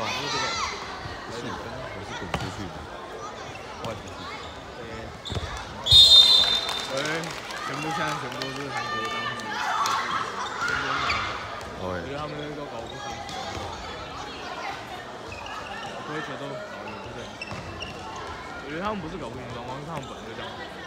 啊， 就是这个， 不是，我是滚出去的，外出去。 全部现在全部都是韩国当时，我觉得他们都搞不清楚，规则都搞得不是很清楚。我觉得他们不是搞不清楚状况，是他们本来就这样。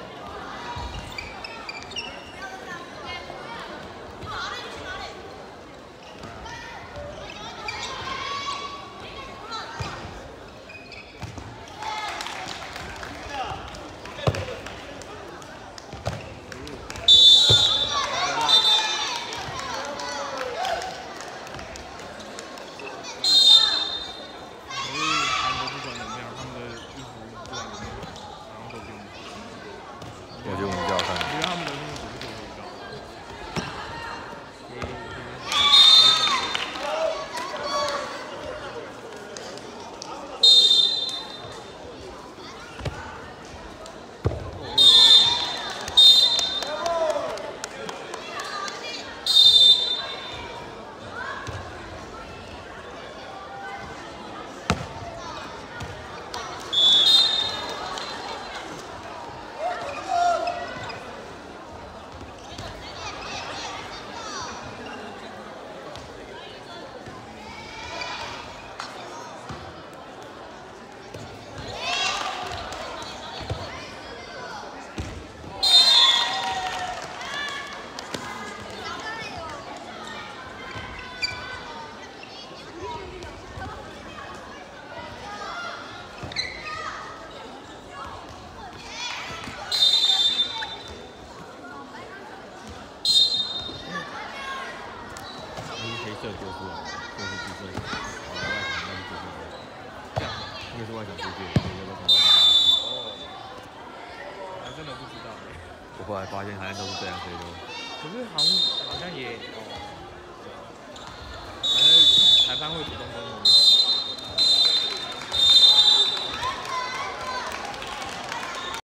我觉得我们比较好看。 因为他们的那个组织比较高。 黑色丢出来，这是橘色，跑到外场那是橘色的，这个是外场出去，这个要跑外场。 哦，还真的不知道哎。 我后来发现好像都是这样飞的。 可是好像也反正裁判会主动说